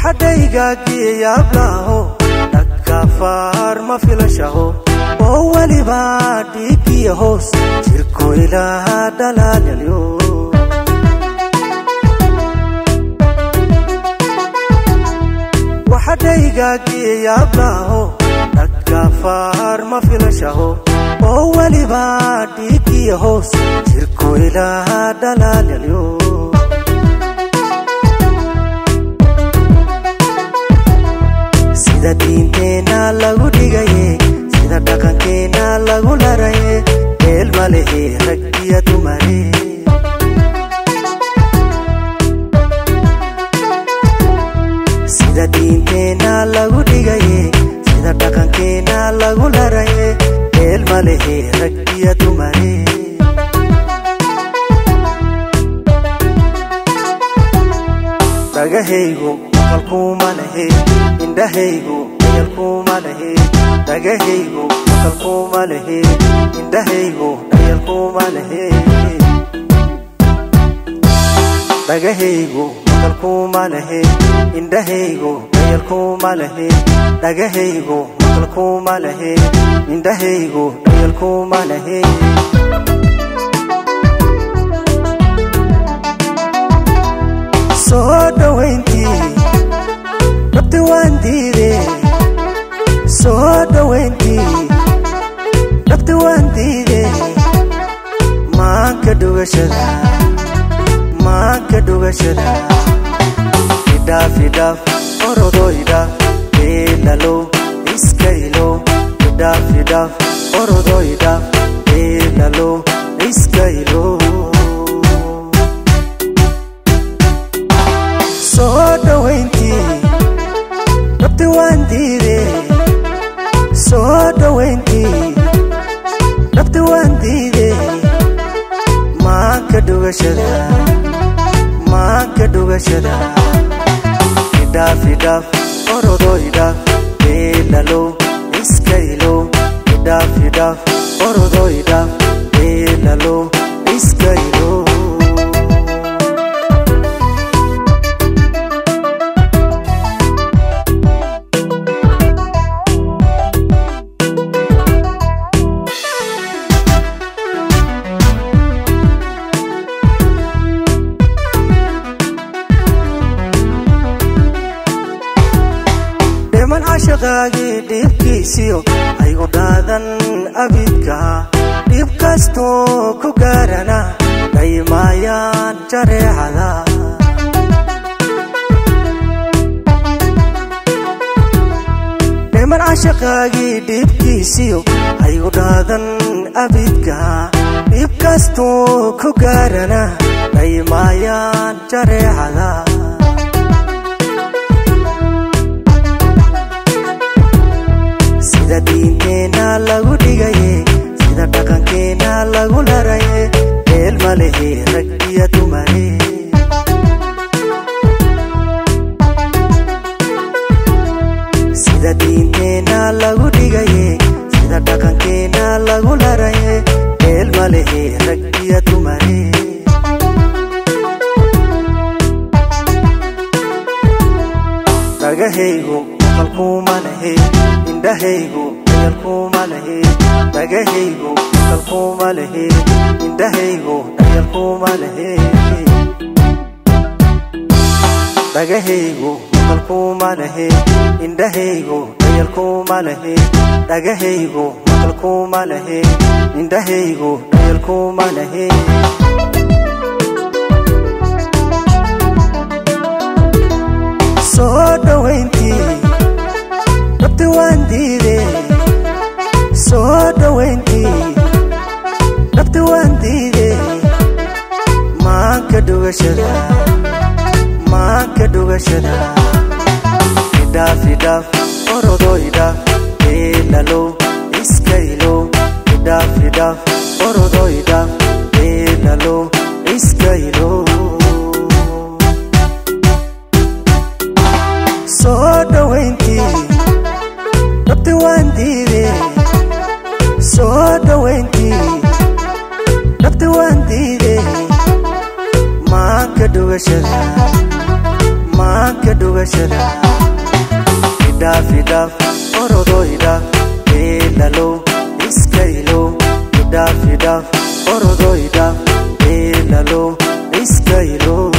وحدايقاقي يابلاهو نكافار ما في لشهو وولي باديك يهوس تركو إلى دلال اليوم وحدايقاقي يابلاهو نكافار ما في لشهو وولي باديك يهوس تركو إلى دلال اليوم sida diinteena lagu dhigaye sida dhaqankeena lagu laraye meel malehe rag iyo dumare sida diinteena lagu dhigaye sida dhaqankeena lagu laraye meel malehe rag iyo dumare dhagahaygu qalkuma lahe indhahaygu dhayalkuma lahe dhagahaygu qalkuma lahe indhahaygu dhayalkuma lahe dhagahaygu qalkuma lahe indhahaygu dhayalkuma lahe dhagahaygu qalkuma lahe indhahaygu dhayalkuma lahe soo dhawayntii rabti waan diide soo dhawayntii rabti waan diide maanka dhugashada idhaaf idhaaf orodoo idhaaf eelalo iska ilo idhaaf idhaaf orodoo idhaaf eelalo iska ilo soo dhawayntii rabti waan diide soo dhawayntii rabti waan diide maanka dhugashada idhaaf idhaaf orodoo idhaaf eelalo iska ilo idhaaf idhaaf orodoo idhaaf eelalo iska ilo عشقاقي ديبكيسيو أيغو دادن أبيدكا ديبكاستو كوغارنا دايما يان جريحدا دايما عشقاقي ديبكيسيو أيغو دادن أبيدكا ديبكاستو كوغارنا دايما يان جريحدا sida diinteena lagu dhigaye sida dhaqankeena lagu laraye meel malehe rag iyo dumare sida diinteena lagu dhigaye sida dhaqankeena lagu laraye meel malehe rag iyo dumare dhagahaygu qalkuma lahe indhahaygu dhayalkuma lahe dhagahaygu qalkuma lahe indhahaygu dhayalkuma lahe dhagahaygu qalkuma lahe indhahaygu dhayalkuma lahe dhagahaygu qalkuma lahe indhahaygu dhayalkuma lahe soo dhawayntii rabti waan diide soo dhawayntii rabti waan diide maanka dhugashada idhaaf idhaaf orodoo idhaaf eelalo iska ilo idhaaf idhaaf orodoo idhaaf eelalo iska ilo soo dhawayntii rabti waan diide soo dhawayntii rabti waan diide maanka dhugashada ka dhugashada idhaaf orodo idhaaf eelalo iskaylo idhaaf orodo idhaaf eelalo iskaylo